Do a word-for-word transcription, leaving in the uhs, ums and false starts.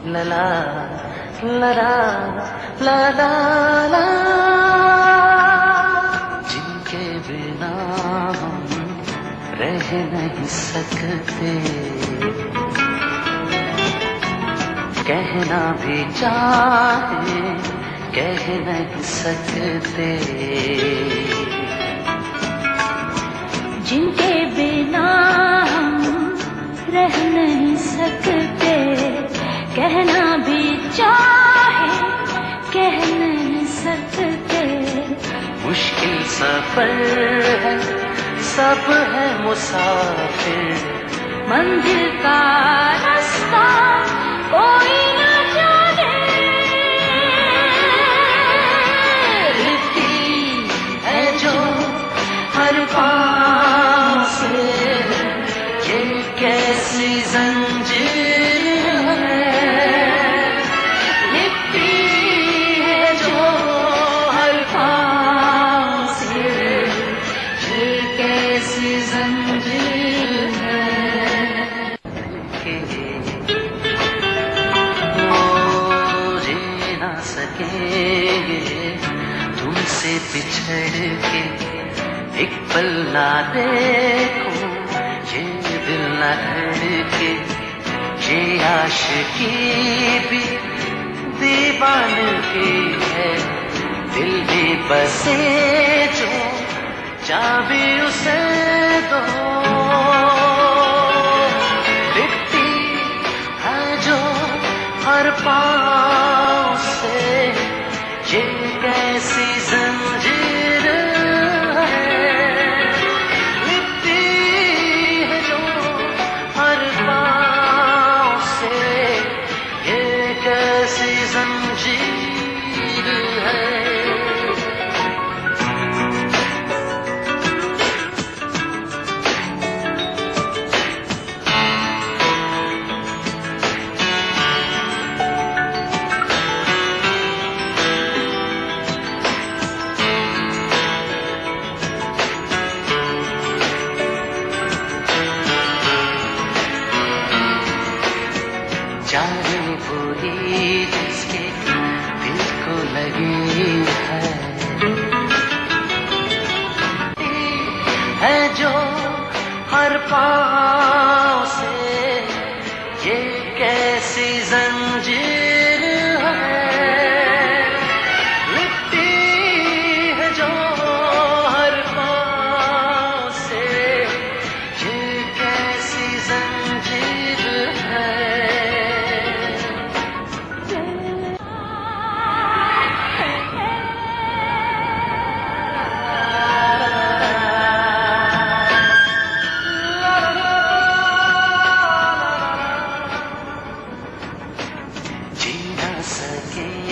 लला लला लला ला, जिनके बिना हम रह नहीं सकते, कहना भी चाहे कह नहीं सकते, जिनके बिना हम रह नहीं सकते, कहना भी चाहे कह नहीं सकते। मुश्किल सफर है सब है मुसाफिर, मंजिल का रास्ता कोई न जाने, लिपटी है जो हर पाँव से, ये कैसी जंजीर है, लिपटी है जो हर पाँव से, ये कैसी जंजीर है, के वो जी ना सकेंगे तुमसे बिछड़ के, एक पल ना देखो ये दिल ना धड़के, ये आशिकी भी दीवानगी है, दिल भी बसे जो चाबी उसे दो, लिपटी है जो हर पाँव से, ये कैसी जंजीर है, लिपटी है जो हर पाँव से, ये कैसी जंजीर है। जाने पूरी जिसके दिल को लगी है, है जो हर पाँव से, ये कैसी जंजीर है, लिपटी है जो हर पाँव से, ये कैसी जंजीर है। जी ना सके